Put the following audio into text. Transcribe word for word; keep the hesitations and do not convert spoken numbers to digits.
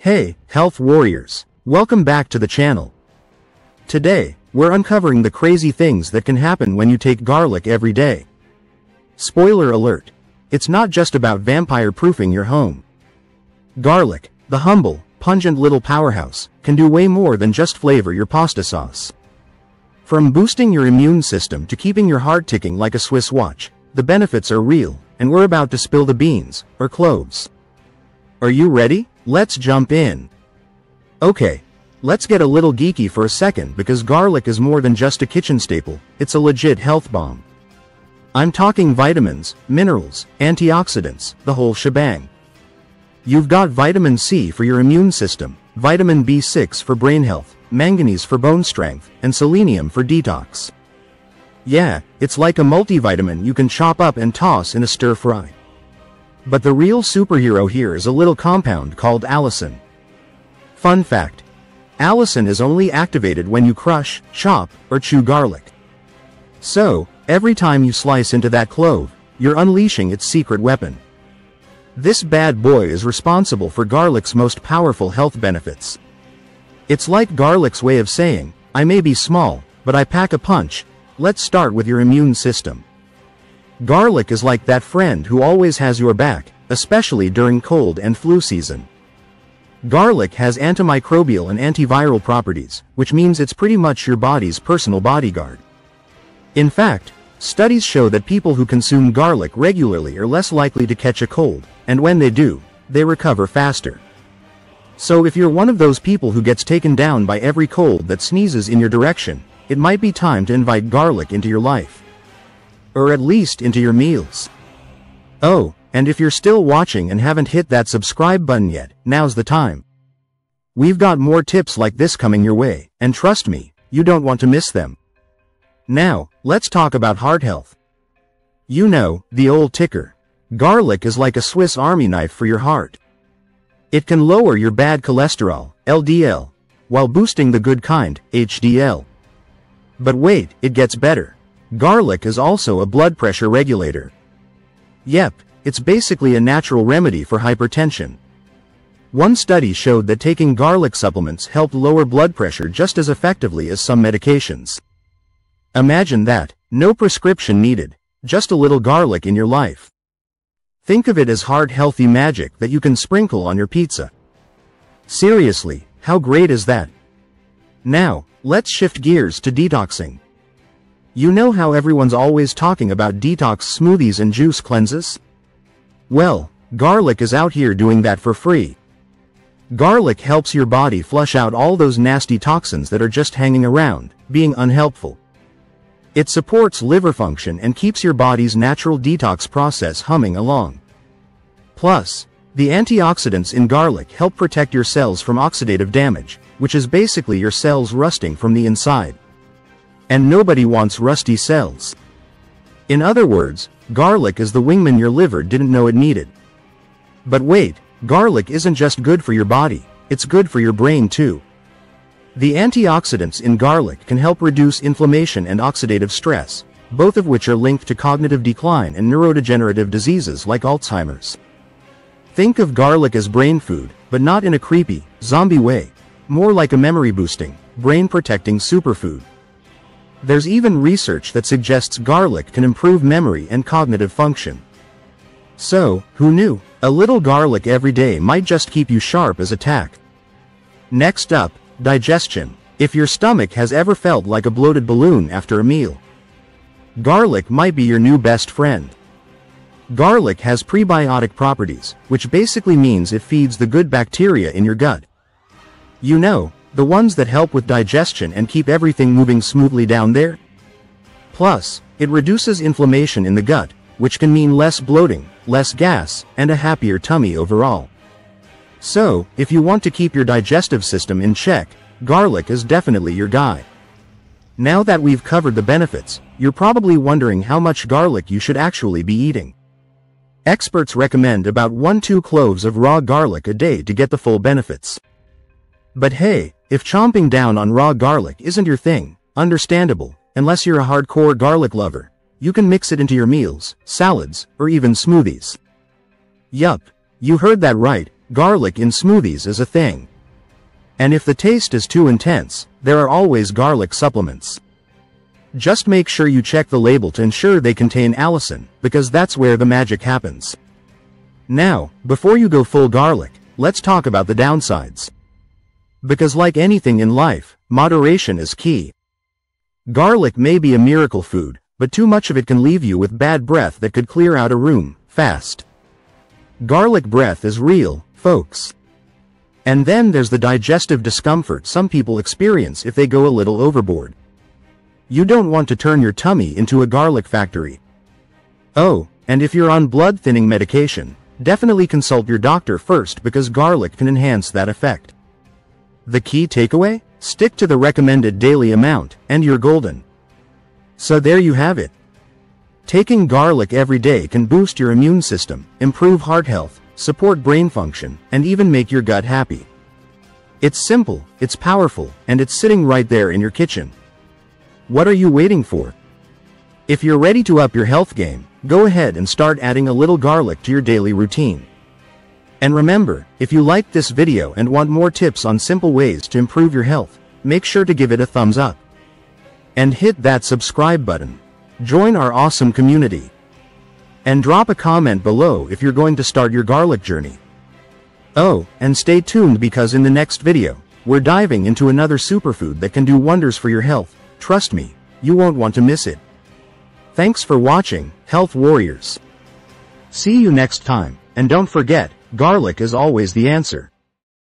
Hey, health warriors! Welcome back to the channel. Today, we're uncovering the crazy things that can happen when you take garlic every day. Spoiler alert! It's not just about vampire-proofing your home. Garlic, the humble, pungent little powerhouse, can do way more than just flavor your pasta sauce. From boosting your immune system to keeping your heart ticking like a Swiss watch, the benefits are real, and we're about to spill the beans, or cloves. Are you ready? Let's jump in. Okay, let's get a little geeky for a second because garlic is more than just a kitchen staple, it's a legit health bomb. I'm talking vitamins, minerals, antioxidants, the whole shebang. You've got vitamin C for your immune system, vitamin B six for brain health, manganese for bone strength, and selenium for detox. Yeah, it's like a multivitamin you can chop up and toss in a stir-fry. But the real superhero here is a little compound called allicin. Fun fact: allicin is only activated when you crush, chop, or chew garlic. So, every time you slice into that clove, you're unleashing its secret weapon. This bad boy is responsible for garlic's most powerful health benefits. It's like garlic's way of saying, I may be small, but I pack a punch. Let's start with your immune system. Garlic is like that friend who always has your back, especially during cold and flu season. Garlic has antimicrobial and antiviral properties, which means it's pretty much your body's personal bodyguard. In fact, studies show that people who consume garlic regularly are less likely to catch a cold, and when they do, they recover faster. So if you're one of those people who gets taken down by every cold that sneezes in your direction, it might be time to invite garlic into your life. Or at least into your meals. Oh, and if you're still watching and haven't hit that subscribe button yet, now's the time. We've got more tips like this coming your way, and trust me, you don't want to miss them. Now, let's talk about heart health. You know, the old ticker. Garlic is like a Swiss Army knife for your heart. It can lower your bad cholesterol, L D L, while boosting the good kind, H D L. But wait, it gets better. Garlic is also a blood pressure regulator. Yep, it's basically a natural remedy for hypertension. One study showed that taking garlic supplements helped lower blood pressure just as effectively as some medications. Imagine that, no prescription needed, just a little garlic in your life. Think of it as heart-healthy magic that you can sprinkle on your pizza. Seriously, how great is that? Now, let's shift gears to detoxing. You know how everyone's always talking about detox smoothies and juice cleanses? Well, garlic is out here doing that for free. Garlic helps your body flush out all those nasty toxins that are just hanging around, being unhelpful. It supports liver function and keeps your body's natural detox process humming along. Plus, the antioxidants in garlic help protect your cells from oxidative damage, which is basically your cells rusting from the inside. And nobody wants rusty cells. In other words, garlic is the wingman your liver didn't know it needed. But wait, garlic isn't just good for your body, it's good for your brain too. The antioxidants in garlic can help reduce inflammation and oxidative stress, both of which are linked to cognitive decline and neurodegenerative diseases like Alzheimer's. Think of garlic as brain food, but not in a creepy, zombie way, more like a memory-boosting, brain-protecting superfood. There's even research that suggests garlic can improve memory and cognitive function. So, who knew? A little garlic every day might just keep you sharp as a tack. Next up, digestion. If your stomach has ever felt like a bloated balloon after a meal, garlic might be your new best friend. Garlic has prebiotic properties, which basically means it feeds the good bacteria in your gut. You know, the ones that help with digestion and keep everything moving smoothly down there. Plus, it reduces inflammation in the gut, which can mean less bloating, less gas, and a happier tummy overall. So, if you want to keep your digestive system in check, garlic is definitely your guy. Now that we've covered the benefits, you're probably wondering how much garlic you should actually be eating. Experts recommend about one to two cloves of raw garlic a day to get the full benefits. But hey, if chomping down on raw garlic isn't your thing, understandable, unless you're a hardcore garlic lover, you can mix it into your meals, salads, or even smoothies. Yup, you heard that right, garlic in smoothies is a thing. And if the taste is too intense, there are always garlic supplements. Just make sure you check the label to ensure they contain allicin, because that's where the magic happens. Now, before you go full garlic, let's talk about the downsides. Because like anything in life, moderation is key. Garlic may be a miracle food, but too much of it can leave you with bad breath that could clear out a room, fast. Garlic breath is real, folks. And then there's the digestive discomfort some people experience if they go a little overboard. You don't want to turn your tummy into a garlic factory. Oh, and if you're on blood-thinning medication, definitely consult your doctor first because garlic can enhance that effect. The key takeaway? Stick to the recommended daily amount, and you're golden. So there you have it. Taking garlic every day can boost your immune system, improve heart health, support brain function, and even make your gut happy. It's simple, it's powerful, and it's sitting right there in your kitchen. What are you waiting for? If you're ready to up your health game, go ahead and start adding a little garlic to your daily routine. And remember, if you liked this video and want more tips on simple ways to improve your health, make sure to give it a thumbs up. And hit that subscribe button. Join our awesome community. And drop a comment below if you're going to start your garlic journey. Oh, and stay tuned because in the next video, we're diving into another superfood that can do wonders for your health. Trust me, you won't want to miss it. Thanks for watching, Health Warriors. See you next time, and don't forget, garlic is always the answer.